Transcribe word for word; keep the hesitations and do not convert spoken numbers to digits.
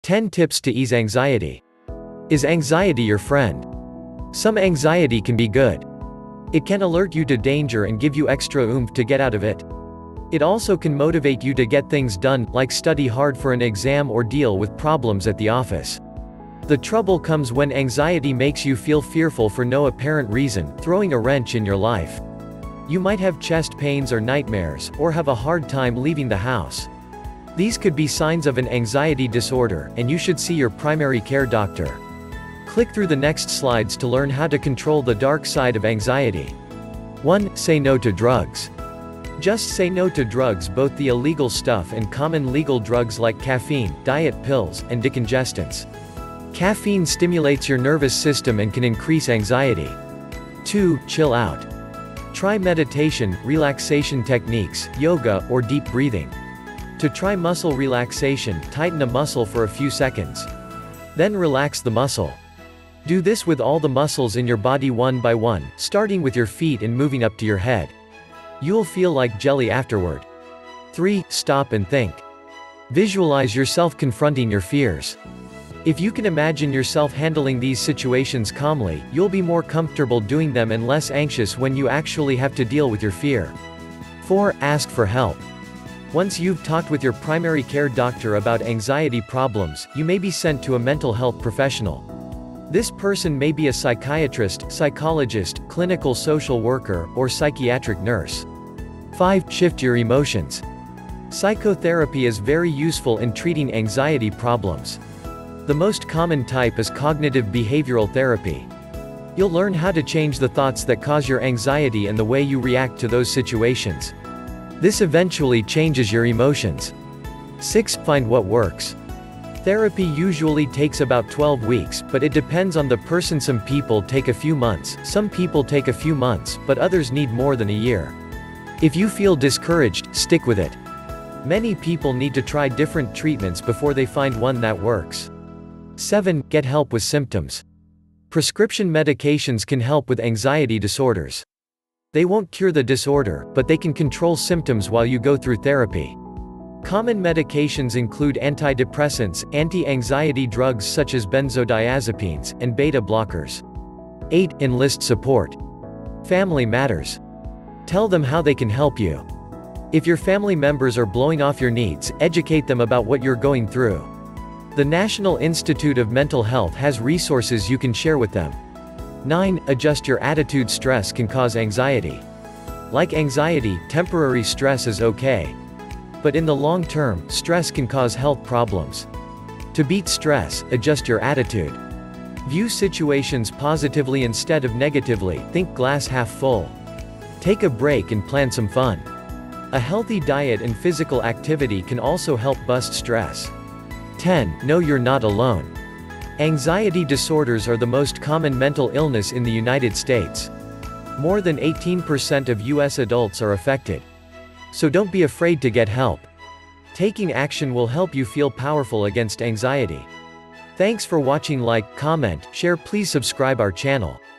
ten tips to ease anxiety. Is anxiety your friend? Some anxiety can be good. It can alert you to danger and give you extra oomph to get out of it. It also can motivate you to get things done, like study hard for an exam or deal with problems at the office. The trouble comes when anxiety makes you feel fearful for no apparent reason, throwing a wrench in your life. You might have chest pains or nightmares, or have a hard time leaving the house. These could be signs of an anxiety disorder, and you should see your primary care doctor. Click through the next slides to learn how to control the dark side of anxiety. one Say no to drugs. Just say no to drugs, both the illegal stuff and common legal drugs like caffeine, diet pills, and decongestants. Caffeine stimulates your nervous system and can increase anxiety. two Chill out. Try meditation, relaxation techniques, yoga, or deep breathing. To try muscle relaxation, tighten a muscle for a few seconds. Then relax the muscle. Do this with all the muscles in your body one by one, starting with your feet and moving up to your head. You'll feel like jelly afterward. three Stop and think. Visualize yourself confronting your fears. If you can imagine yourself handling these situations calmly, you'll be more comfortable doing them and less anxious when you actually have to deal with your fear. four Ask for help. Once you've talked with your primary care doctor about anxiety problems, you may be sent to a mental health professional. This person may be a psychiatrist, psychologist, clinical social worker, or psychiatric nurse. five Shift your emotions. Psychotherapy is very useful in treating anxiety problems. The most common type is cognitive behavioral therapy. You'll learn how to change the thoughts that cause your anxiety and the way you react to those situations. This eventually changes your emotions. six Find what works. Therapy usually takes about twelve weeks, but it depends on the person. Some people take a few months, some people take a few months, but others need more than a year. If you feel discouraged, stick with it. Many people need to try different treatments before they find one that works. seven Get help with symptoms. Prescription medications can help with anxiety disorders. They won't cure the disorder, but they can control symptoms while you go through therapy. Common medications include antidepressants, anti-anxiety drugs such as benzodiazepines, and beta blockers. eight Enlist support. Family matters. Tell them how they can help you. If your family members are blowing off your needs, educate them about what you're going through. The National Institute of Mental Health has resources you can share with them. nine Adjust your attitude. Stress can cause anxiety. Like anxiety, temporary stress is okay. But in the long term, stress can cause health problems. To beat stress, adjust your attitude. View situations positively instead of negatively. Think glass half full. Take a break and plan some fun. A healthy diet and physical activity can also help bust stress. ten Know you're not alone. Anxiety disorders are the most common mental illness in the United States. More than eighteen percent of U S adults are affected. So don't be afraid to get help. Taking action will help you feel powerful against anxiety. Thanks for watching. Like, comment, share. Please subscribe our channel.